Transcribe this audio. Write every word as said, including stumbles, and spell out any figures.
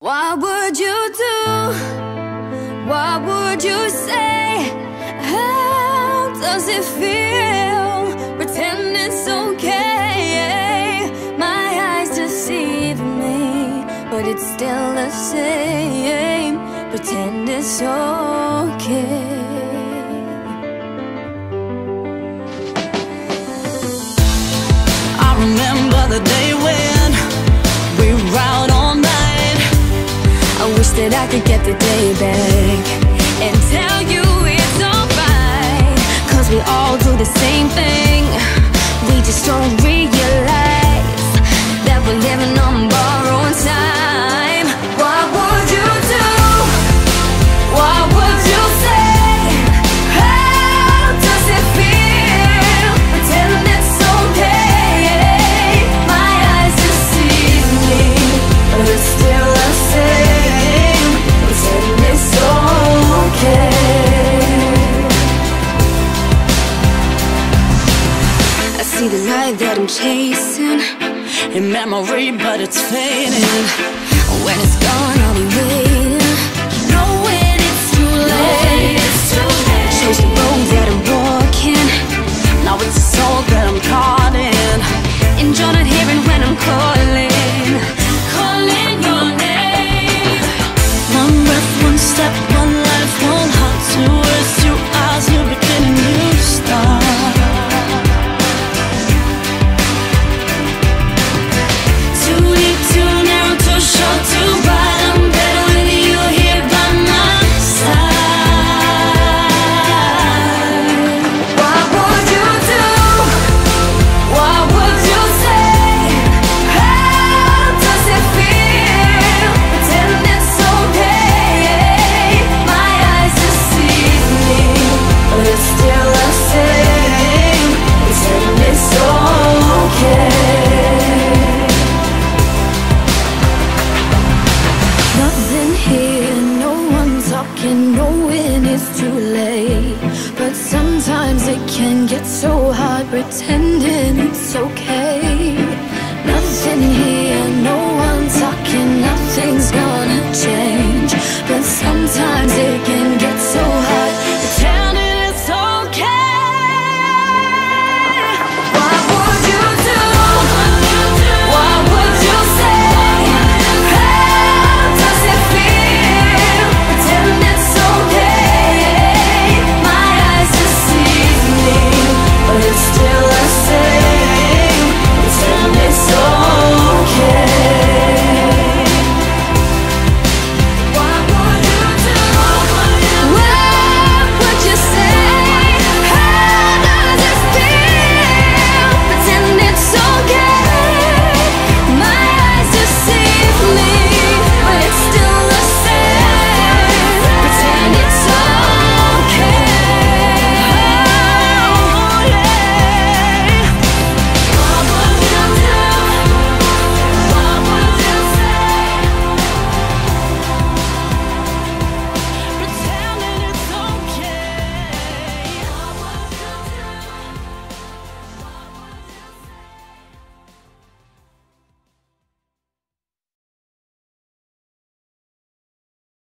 What would you do? What would you say? How does it feel? Pretend it's okay. My eyes deceive me, but it's still the same. Pretend it's okay. I remember the day when we were out all night. I wish that I could get the day back and tell you it's alright, 'cause we all do the same thing. We just don't realize that we're living on borrowed time. What would you do? What would you say? How does it feel? Pretend it's okay. My eyes deceive me, but it's still the same. Pretend it's okay. I see the light that I'm chasing In memory, but it's fading. When it's gone, I'll be waiting, knowing it's too late. Shows the road that I'm walking. Now it's a soul that I'm caught in, And you're not hearing when I'm calling, calling your name. one breath, one step, one life, one heart, two words, two eyes, new beginning, new start. Too deep, too narrow, too short, too bright. I'm better with you here by my side. What would you do? What would you say? How does it feel? Pretend it's okay. My eyes deceive me, but it's still the same. Pretend it's okay. Nothing here, no one talking, knowing it's too late. But sometimes it can get so hard pretending it's okay. Nothing here, no